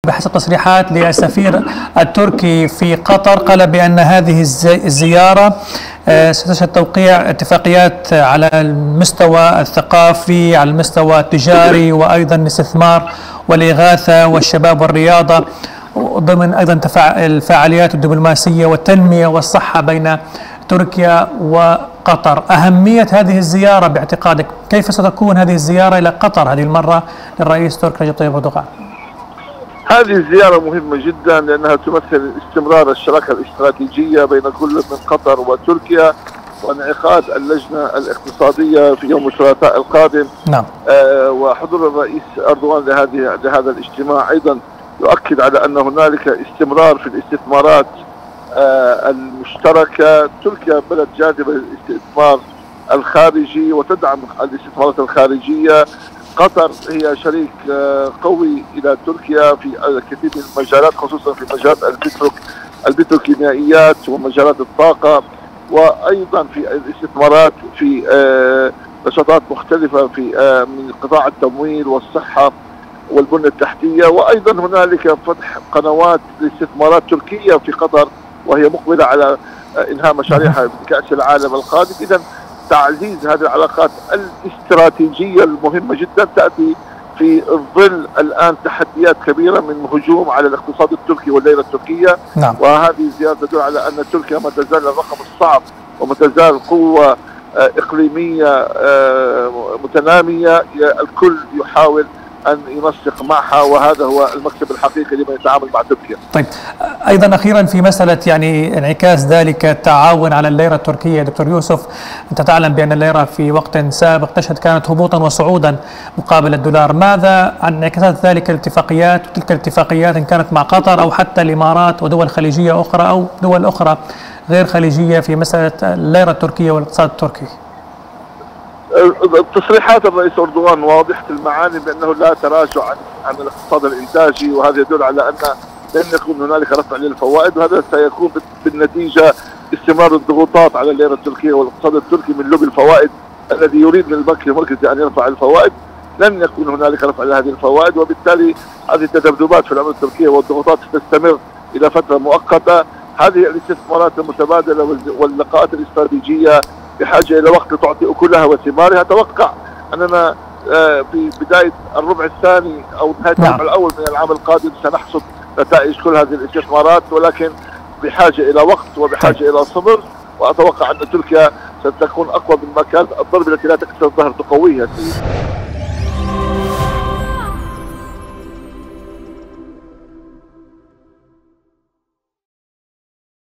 بحسب تصريحات للسفير التركي في قطر قال بأن هذه الزيارة ستشهد توقيع اتفاقيات على المستوى الثقافي، على المستوى التجاري، وأيضا الاستثمار والإغاثة والشباب والرياضة، ضمن أيضا الفعاليات الدبلوماسية والتنمية والصحة بين تركيا وقطر. أهمية هذه الزيارة باعتقادك، كيف ستكون هذه الزيارة إلى قطر هذه المرة للرئيس تركي رجب طيب أردوغان؟ هذه الزيارة مهمة جدا لأنها تمثل استمرار الشراكة الاستراتيجية بين كل من قطر وتركيا، وانعقاد اللجنة الاقتصادية في يوم الثلاثاء القادم. نعم. وحضور الرئيس أردوغان لهذا الاجتماع أيضا يؤكد على أن هنالك استمرار في الاستثمارات المشتركة. تركيا بلد جاذبة للاستثمار الخارجي وتدعم الاستثمارات الخارجية. قطر هي شريك قوي إلى تركيا في الكثير من المجالات، خصوصا في مجالات البتروكيميائيات ومجالات الطاقة، وأيضا في الاستثمارات في نشاطات مختلفة في من قطاع التمويل والصحة والبنية التحتية. وأيضا هنالك فتح قنوات لاستثمارات تركية في قطر، وهي مقبلة على إنهاء مشاريعها بكأس العالم القادم. إذا تعزيز هذه العلاقات الاستراتيجية المهمة جدا تأتي في ظل الآن تحديات كبيرة من هجوم على الاقتصاد التركي والليرة التركية. نعم. وهذه الزيارة تدل على أن تركيا ما تزال الرقم الصعب وما تزال قوة إقليمية متنامية، الكل يحاول أن ينسق معها، وهذا هو المكسب الحقيقي لمن يتعامل مع تركيا. طيب، أيضا أخيرا في مسألة يعني انعكاس ذلك التعاون على الليرة التركية، دكتور يوسف، أنت تعلم بأن الليرة في وقت سابق تشهد كانت هبوطا وصعودا مقابل الدولار. ماذا عن انعكاسات ذلك الاتفاقيات وتلك الاتفاقيات إن كانت مع قطر أو حتى الإمارات ودول خليجية أخرى أو دول أخرى غير خليجية في مسألة الليرة التركية والاقتصاد التركي؟ تصريحات الرئيس أردوغان واضحة المعاني بأنه لا تراجع عن الاقتصاد الإنتاجي، وهذا يدل على أن لن يكون هنالك رفع للفوائد، وهذا سيكون بالنتيجة استمرار الضغوطات على الليرة التركية والاقتصاد التركي من لوبي الفوائد الذي يريد من البنك المركزي أن يرفع الفوائد. لن يكون هنالك رفع لهذه الفوائد، وبالتالي هذه التذبذبات في العملة التركية والضغوطات ستستمر إلى فترة مؤقتة. هذه الاستثمارات المتبادلة واللقاءات الاستراتيجية بحاجة إلى وقت تعطي أكلها وثمارها. أتوقع أننا في بداية الربع الثاني أو نهاية الربع الأول من العام القادم سنحصد نتائج كل هذه الاستثمارات، ولكن بحاجة إلى وقت وبحاجة إلى صبر. وأتوقع أن تركيا ستكون أقوى من ما كانت. الضربة التي لا تكسر الظهر تقويها.